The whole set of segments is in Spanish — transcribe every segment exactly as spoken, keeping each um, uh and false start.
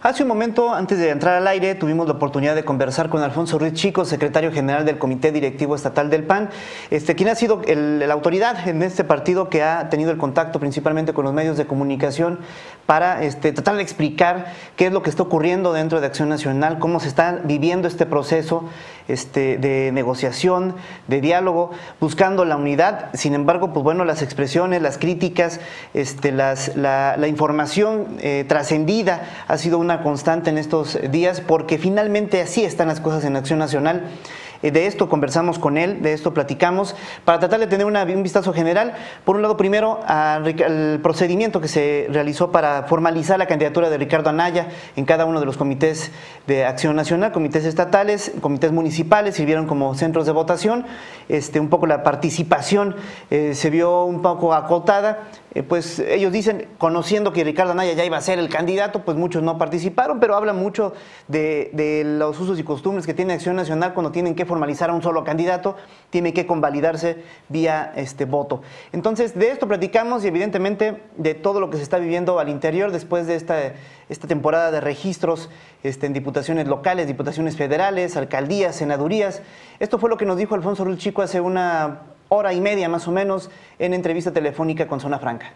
Hace un momento, antes de entrar al aire, tuvimos la oportunidad de conversar con Alfonso Ruiz Chico, secretario general del Comité Directivo Estatal del P A N, este, quien ha sido el, la autoridad en este partido que ha tenido el contacto principalmente con los medios de comunicación para este, tratar de explicar qué es lo que está ocurriendo dentro de Acción Nacional, cómo se está viviendo este proceso este, de negociación, de diálogo, buscando la unidad. Sin embargo, pues bueno, las expresiones, las críticas, este, las, la, la información eh, trascendida ha sido una constante en estos días, porque finalmente así están las cosas en Acción Nacional. De esto conversamos con él, de esto platicamos, para tratar de tener una, un vistazo general. Por un lado, primero, al procedimiento que se realizó para formalizar la candidatura de Ricardo Anaya en cada uno de los comités de Acción Nacional, comités estatales, comités municipales, sirvieron como centros de votación. Este, un poco la participación eh, se vio un poco acotada. Eh, pues ellos dicen, conociendo que Ricardo Anaya ya iba a ser el candidato, pues muchos no participaron, pero habla mucho de, de los usos y costumbres que tiene Acción Nacional cuando tienen que formalizar a un solo candidato, tiene que convalidarse vía este voto. Entonces, de esto platicamos y evidentemente de todo lo que se está viviendo al interior después de esta, esta temporada de registros este, en diputaciones locales, diputaciones federales, alcaldías, senadurías. Esto fue lo que nos dijo Alfonso Ruiz Chico hace una hora y media más o menos en entrevista telefónica con Zona Franca.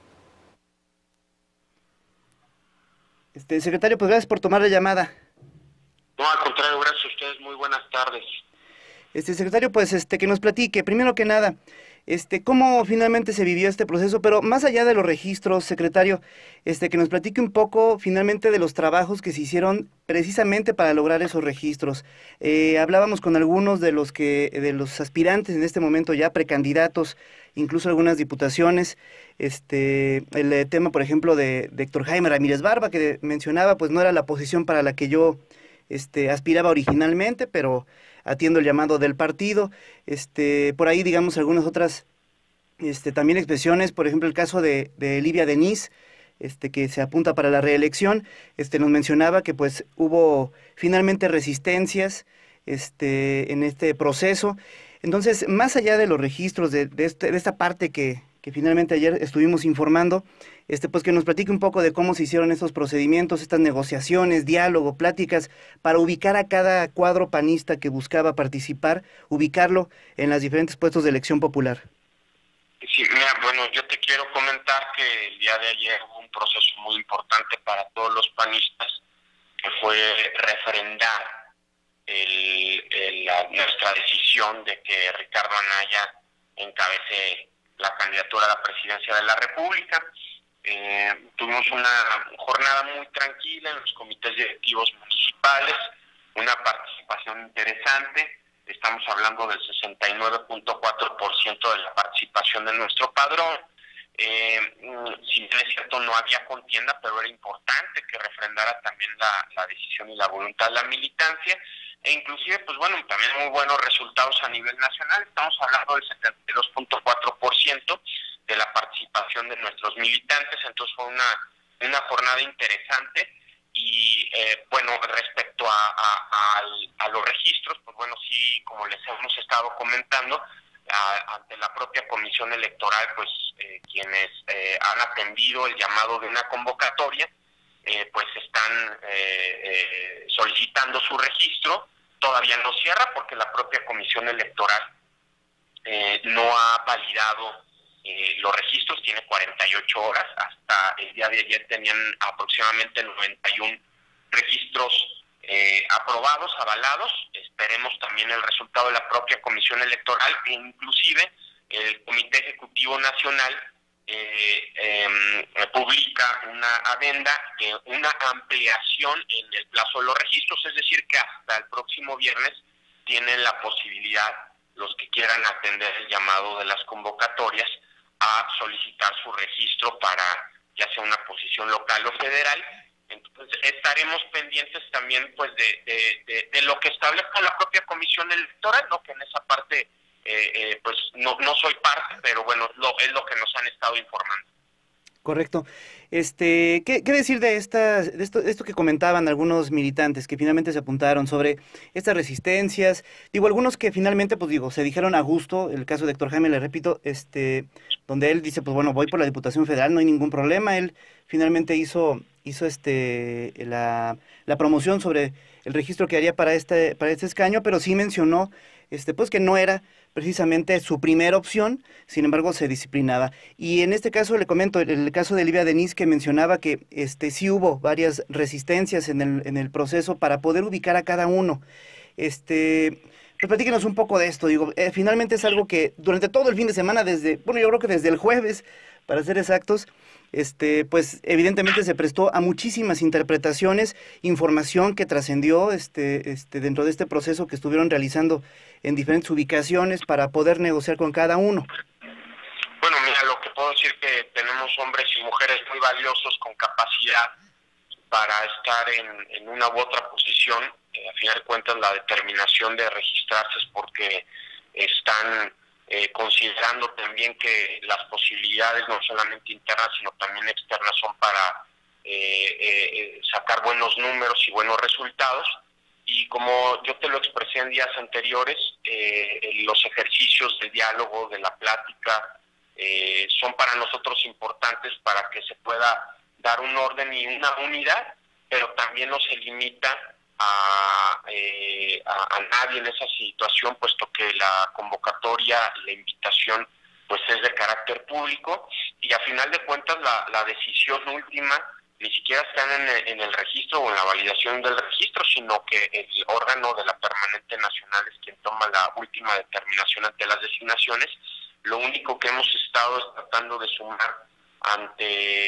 Este, secretario, pues gracias por tomar la llamada. No, al contrario, gracias a ustedes, muy buenas tardes. Este, secretario, pues este, que nos platique, primero que nada, este, cómo finalmente se vivió este proceso, pero más allá de los registros, secretario, este, que nos platique un poco finalmente de los trabajos que se hicieron precisamente para lograr esos registros. Eh, hablábamos con algunos de los que, de los aspirantes en este momento ya precandidatos, incluso algunas diputaciones, este, el eh, tema, por ejemplo, de, de Héctor Jaime Ramírez Barba, que mencionaba, pues no era la posición para la que yo este, aspiraba originalmente, pero atiendo el llamado del partido. Este, por ahí, digamos, algunas otras este, también expresiones, por ejemplo, el caso de, de Livia Denis, este, que se apunta para la reelección, este, nos mencionaba que pues hubo finalmente resistencias este, en este proceso. Entonces, más allá de los registros, de, de, este, de esta parte que, que finalmente ayer estuvimos informando, este, pues que nos platique un poco de cómo se hicieron estos procedimientos, estas negociaciones, diálogo, pláticas, para ubicar a cada cuadro panista que buscaba participar, ubicarlo en los diferentes puestos de elección popular. Sí, mira, bueno, yo te quiero comentar que el día de ayer hubo un proceso muy importante para todos los panistas, que fue refrendar el, el, la, nuestra decisión de que Ricardo Anaya encabece la candidatura a la presidencia de la República. Eh, tuvimos una jornada muy tranquila en los comités directivos municipales, una participación interesante. Estamos hablando del sesenta y nueve punto cuatro por ciento de la participación de nuestro padrón. Eh, si bien es cierto, no había contienda, pero era importante que refrendara también la, la decisión y la voluntad de la militancia. E inclusive, pues bueno, también muy buenos resultados a nivel nacional. Estamos hablando del setenta y dos punto cuatro por ciento de la participación de nuestros militantes. Entonces fue una, una jornada interesante. Y eh, bueno, respecto a, a, a, a los registros, pues bueno, sí, como les hemos estado comentando, a, ante la propia Comisión Electoral, pues eh, quienes eh, han atendido el llamado de una convocatoria, eh, pues están eh, eh, solicitando su registro. Todavía no cierra porque la propia Comisión Electoral eh, no ha validado eh, los registros, tiene cuarenta y ocho horas, hasta el día de ayer tenían aproximadamente noventa y uno registros eh, aprobados, avalados. Esperemos también el resultado de la propia Comisión Electoral e inclusive el Comité Ejecutivo Nacional eh, eh, publica una adenda de una ampliación en el plazo de los registros, es decir que hasta el próximo viernes tienen la posibilidad los que quieran atender el llamado de las convocatorias a solicitar su registro para ya sea una posición local o federal. Entonces estaremos pendientes también pues de, de, de, de lo que establezca la propia Comisión Electoral, ¿no? Que en esa parte eh, eh, pues no, no soy parte, pero bueno, lo, es lo que nos han estado informando. Correcto. Este, ¿qué, qué decir de, estas, de esto, esto que comentaban algunos militantes que finalmente se apuntaron sobre estas resistencias? Digo, algunos que finalmente, pues digo, se dijeron a gusto, el caso de Héctor Jaime, le repito, este, donde él dice, pues bueno, voy por la Diputación Federal, no hay ningún problema. Él finalmente hizo, hizo este, la, la promoción sobre el registro que haría para este, para este escaño, pero sí mencionó, este, pues que no era precisamente su primera opción, sin embargo se disciplinaba. Y en este caso le comento, el, el caso de Livia Denis, que mencionaba que este, sí hubo varias resistencias en el, en el proceso para poder ubicar a cada uno. Este, pues platíquenos un poco de esto, digo, eh, finalmente es algo que durante todo el fin de semana, desde, bueno, yo creo que desde el jueves, para ser exactos, este, pues evidentemente se prestó a muchísimas interpretaciones, información que trascendió este, este, dentro de este proceso que estuvieron realizando en diferentes ubicaciones para poder negociar con cada uno. Bueno, mira, lo que puedo decir que tenemos hombres y mujeres muy valiosos con capacidad para estar en, en una u otra posición. Eh, a final de cuentas, la determinación de registrarse es porque están eh, considerando también que las posibilidades, no solamente internas, sino también externas, son para eh, eh, sacar buenos números y buenos resultados. Y como yo te lo expresé en días anteriores, eh, los ejercicios de diálogo, de la plática, eh, son para nosotros importantes para que se pueda dar un orden y una unidad, pero también no se limita a, eh, a, a nadie en esa situación, puesto que la convocatoria, la invitación, pues es de carácter público, y a final de cuentas la, la decisión última ni siquiera están en el, en el registro o en la validación del registro, sino que el órgano de la Permanente Nacional es quien toma la última determinación ante las designaciones. Lo único que hemos estado es tratando de sumar ante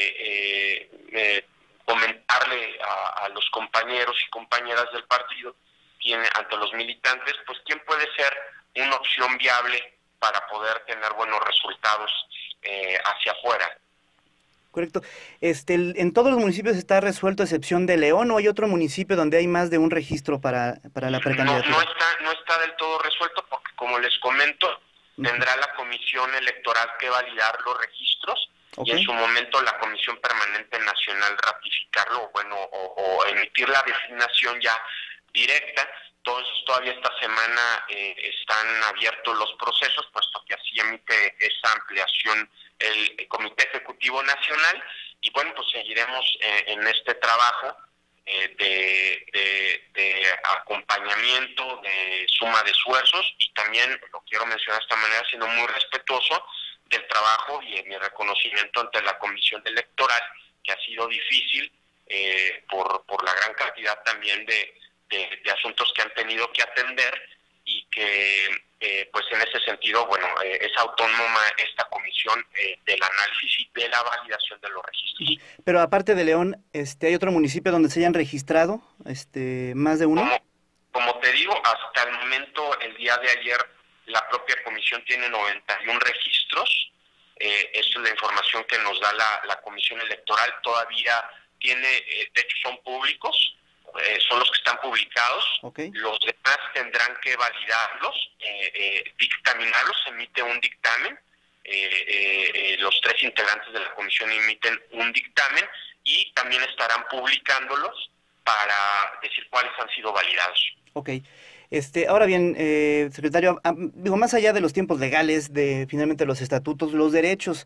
eh, eh, comentarle a, a los compañeros y compañeras del partido, tiene, ante los militantes, pues quién puede ser una opción viable para poder tener buenos resultados eh, hacia afuera. Correcto. Este, el- ¿en todos los municipios está resuelto a excepción de León o hay otro municipio donde hay más de un registro para, para la No, no precandidatura? está, no está del todo resuelto porque, como les comento, Ujú. tendrá la comisión electoral que validar los registros Ok. y en su momento la Comisión Permanente Nacional ratificarlo, bueno, o, o emitir la designación ya directa. Entonces, todavía esta semana eh, están abiertos los procesos, puesto que así emite esa ampliación el, el Comité Ejecutivo Nacional, y bueno, pues seguiremos eh, en este trabajo eh, de, de, de acompañamiento, de suma de esfuerzos, y también, lo quiero mencionar de esta manera, siendo muy respetuoso del trabajo y mi reconocimiento ante la Comisión Electoral, que ha sido difícil eh, por, por la gran cantidad también de, de, de asuntos que han tenido que atender, y que eh, pues en ese sentido, bueno, eh, es autónoma esta comisión eh, del análisis y de la validación de los registros. Pero aparte de León, este, ¿hay otro municipio donde se hayan registrado este, más de uno? Como, como te digo, hasta el momento, el día de ayer, la propia comisión tiene noventa y uno registros. Eh, esa es la información que nos da la, la comisión electoral. Todavía tiene, eh, de hecho son públicos, eh, son los que están publicados. Okay. Los demás tendrán que validarlos, eh, eh, dictaminarlos, se emite un dictamen. Eh, eh, eh, los tres integrantes de la comisión emiten un dictamen y también estarán publicándolos para decir cuáles han sido validados. Ok. Este, ahora bien, eh, secretario, ah, digo, más allá de los tiempos legales, de finalmente los estatutos, los derechos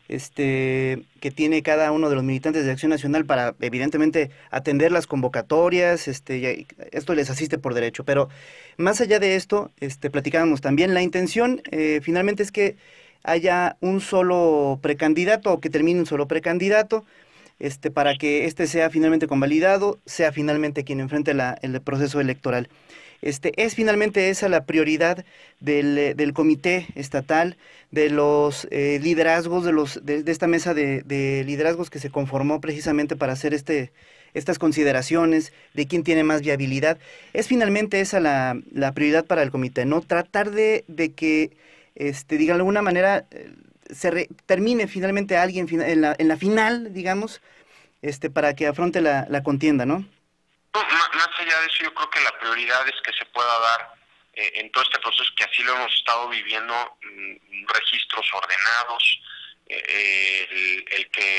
este, que tiene cada uno de los militantes de Acción Nacional para, evidentemente, atender las convocatorias, este, y esto les asiste por derecho, pero más allá de esto, este, platicábamos también, la intención eh, finalmente es que haya un solo precandidato o que termine un solo precandidato, este, para que este sea finalmente convalidado, sea finalmente quien enfrente la, el proceso electoral. Este, es finalmente esa la prioridad del, del comité estatal, de los eh, liderazgos, de, los, de, de esta mesa de, de liderazgos que se conformó precisamente para hacer este, estas consideraciones de quién tiene más viabilidad. Es finalmente esa la, la prioridad para el comité, ¿no? Tratar de, de que, este, diga de alguna manera, eh, se re, termine finalmente alguien en la, en la final, digamos, este, para que afronte la, la contienda, ¿no? No, más allá de eso, yo creo que la prioridad es que se pueda dar eh, en todo este proceso, que así lo hemos estado viviendo, mmm, registros ordenados, eh, el, el que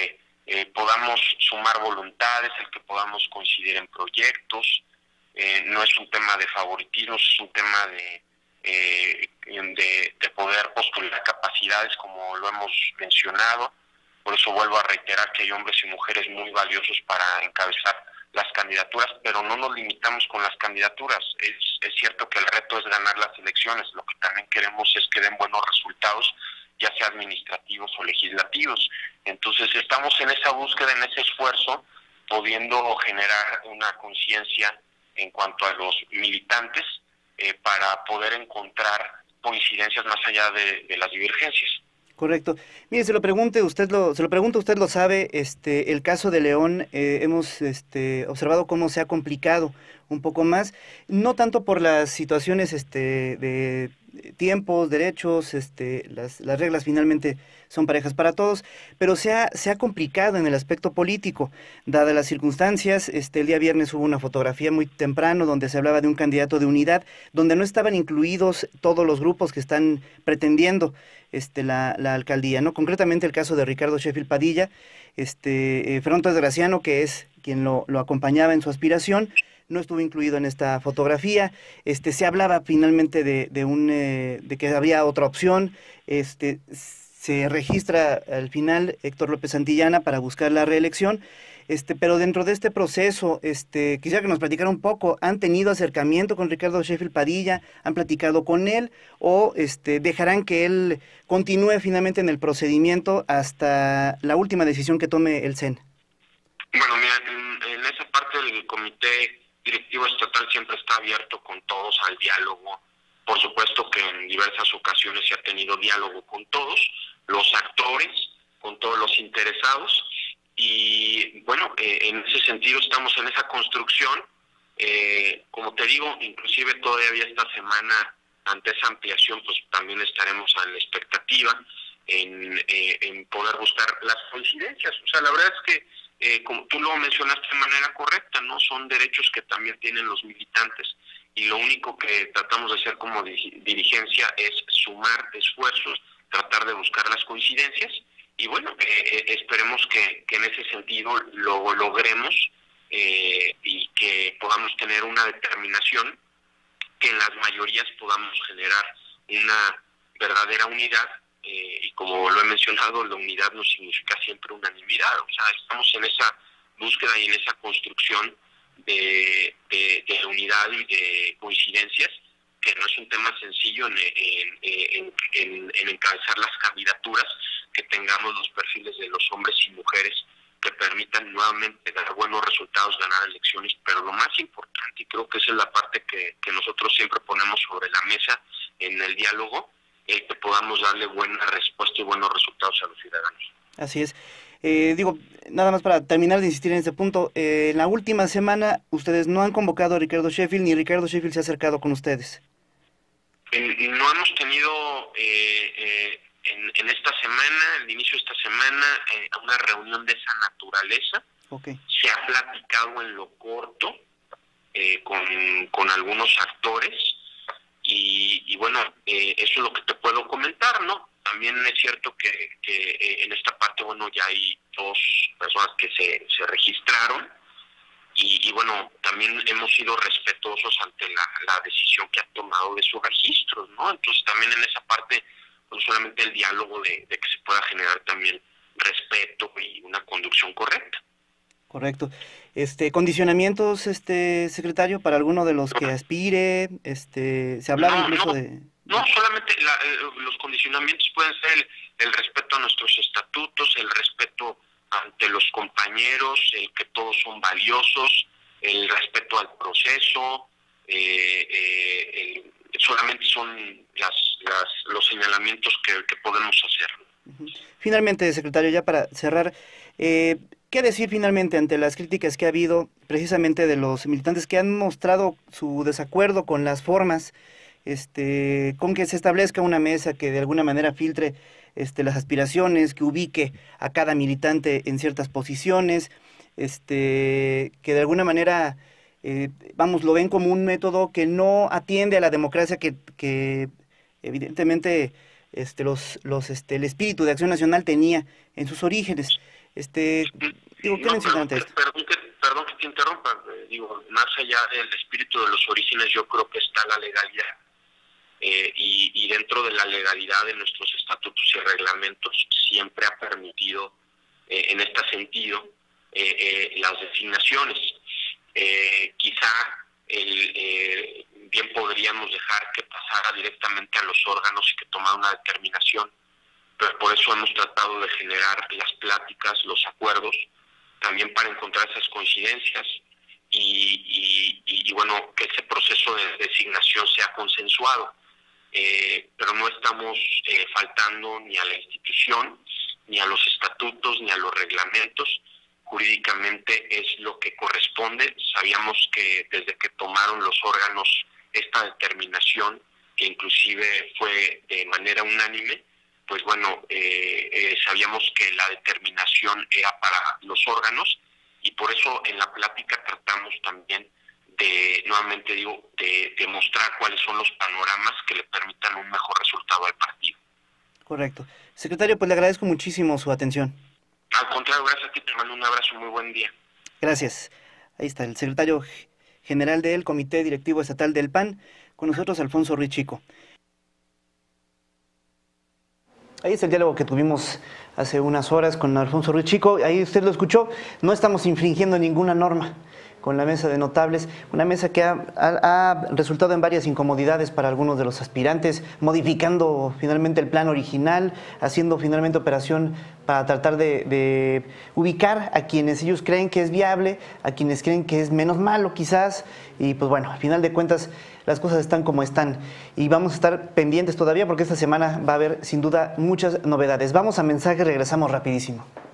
eh, podamos sumar voluntades, el que podamos coincidir en proyectos. Eh, no es un tema de favoritismo, es un tema de, eh, de, de poder postular capacidades, como lo hemos mencionado. Por eso vuelvo a reiterar que hay hombres y mujeres muy valiosos para encabezar las candidaturas, pero no nos limitamos con las candidaturas. Es, es cierto que el reto es ganar las elecciones, lo que también queremos es que den buenos resultados, ya sea administrativos o legislativos. Entonces estamos en esa búsqueda, en ese esfuerzo, pudiendo generar una conciencia en cuanto a los militantes eh, para poder encontrar coincidencias más allá de, de las divergencias. Correcto. Mire, se lo pregunte, usted lo, se lo pregunto, usted lo sabe, este, el caso de León, eh, hemos este, observado cómo se ha complicado un poco más, no tanto por las situaciones este, de tiempos, derechos, este, las, las reglas finalmente son parejas para todos, pero se ha, se ha complicado en el aspecto político, dadas las circunstancias. Este, el día viernes hubo una fotografía muy temprano donde se hablaba de un candidato de unidad, donde no estaban incluidos todos los grupos que están pretendiendo este, la, la alcaldía, ¿no? Concretamente el caso de Ricardo Sheffield Padilla, este, eh, Fernando Desgraciano, que es quien lo, lo acompañaba en su aspiración, no estuvo incluido en esta fotografía. Este, se hablaba finalmente de, de, un, eh, de que había otra opción. Este, se registra al final Héctor López Santillana para buscar la reelección. Este, pero dentro de este proceso, este, quisiera que nos platicara un poco, ¿han tenido acercamiento con Ricardo Sheffield Padilla? ¿Han platicado con él? ¿O este, dejarán que él continúe finalmente en el procedimiento hasta la última decisión que tome el C E N? Bueno, mira, en, en esa parte del comité directivo estatal siempre está abierto con todos al diálogo. Por supuesto que en diversas ocasiones se ha tenido diálogo con todos los actores, con todos los interesados, y bueno, eh, en ese sentido estamos en esa construcción. Eh, como te digo, inclusive todavía esta semana, ante esa ampliación, pues también estaremos a la expectativa en, eh, en poder buscar las coincidencias. O sea, la verdad es que Eh, como tú lo mencionaste de manera correcta, ¿no? Son derechos que también tienen los militantes, y lo único que tratamos de hacer como dirigencia es sumar esfuerzos, tratar de buscar las coincidencias, y bueno, eh, esperemos que, que en ese sentido lo logremos eh, y que podamos tener una determinación, que en las mayorías podamos generar una verdadera unidad. Eh, y como lo he mencionado, la unidad no significa siempre unanimidad. O sea, estamos en esa búsqueda y en esa construcción de, de, de unidad y de coincidencias, que no es un tema sencillo en, en, en, en, en encabezar las candidaturas, que tengamos los perfiles de los hombres y mujeres que permitan nuevamente dar buenos resultados, ganar elecciones, pero lo más importante, y creo que esa es la parte que, que nosotros siempre ponemos sobre la mesa en el diálogo, el que podamos darle buena respuesta y buenos resultados a los ciudadanos. Así es. Eh, digo, nada más para terminar de insistir en este punto, eh, en la última semana ustedes no han convocado a Ricardo Sheffield, ni Ricardo Sheffield se ha acercado con ustedes. En, no hemos tenido eh, eh, en, en esta semana, el inicio de esta semana, eh, una reunión de esa naturaleza. Okay. Se ha platicado en lo corto eh, con, con algunos actores. Y, y bueno, eh, eso es lo que te puedo comentar, ¿no? También es cierto que, que eh, en esta parte, bueno, ya hay dos personas que se, se registraron, y, y bueno, también hemos sido respetuosos ante la, la decisión que han tomado de sus registros, ¿no? Entonces también en esa parte, no solamente el diálogo de, de que se pueda generar también respeto y una conducción correcta. Correcto. Este, condicionamientos, este secretario, para alguno de los que aspire, este, se hablaba no, incluso no, de... No, solamente la, eh, los condicionamientos pueden ser el, el respeto a nuestros estatutos, el respeto ante los compañeros, el que todos son valiosos, el respeto al proceso, eh, eh, el, solamente son las, las, los señalamientos que, que podemos hacer. Finalmente, secretario, ya para cerrar, eh, ¿qué decir finalmente ante las críticas que ha habido precisamente de los militantes que han mostrado su desacuerdo con las formas, este, con que se establezca una mesa que de alguna manera filtre este, las aspiraciones, que ubique a cada militante en ciertas posiciones, este, que de alguna manera, eh, vamos, lo ven como un método que no atiende a la democracia que, que evidentemente este, los, los, este, el espíritu de Acción Nacional tenía en sus orígenes? Este, digo, ¿qué no, mencionan perdón, ante que, esto? perdón, que, perdón que te interrumpa. eh, digo, más allá del espíritu de los orígenes, yo creo que está la legalidad. Eh, y, y dentro de la legalidad de nuestros estatutos y reglamentos siempre ha permitido, eh, en este sentido, eh, eh, las designaciones. Eh, quizá el, eh, bien podríamos dejar que pasara directamente a los órganos y que tomara una determinación, pero por eso hemos tratado de generar las pláticas, los acuerdos, también para encontrar esas coincidencias y, y, y bueno, que ese proceso de designación sea consensuado. Eh, pero no estamos eh, faltando ni a la institución, ni a los estatutos, ni a los reglamentos. Jurídicamente es lo que corresponde. Sabíamos que desde que tomaron los órganos esta determinación, que inclusive fue de manera unánime, pues bueno, eh, eh, sabíamos que la determinación era para los órganos y por eso en la plática tratamos también de, nuevamente digo, de demostrar cuáles son los panoramas que le permitan un mejor resultado al partido. Correcto. Secretario, pues le agradezco muchísimo su atención. Al contrario, gracias a ti, te mando un abrazo, muy buen día. Gracias. Ahí está, el secretario general del Comité Directivo Estatal del P A N, con nosotros Alfonso Ruiz Chico. Ahí es el diálogo que tuvimos hace unas horas con Alfonso Ruiz Chico. Ahí usted lo escuchó, no estamos infringiendo ninguna norma con la mesa de notables, una mesa que ha, ha, ha resultado en varias incomodidades para algunos de los aspirantes, modificando finalmente el plan original, haciendo finalmente operación para tratar de, de ubicar a quienes ellos creen que es viable, a quienes creen que es menos malo quizás, y pues bueno, al final de cuentas las cosas están como están y vamos a estar pendientes todavía porque esta semana va a haber sin duda muchas novedades. Vamos a mensaje, regresamos rapidísimo.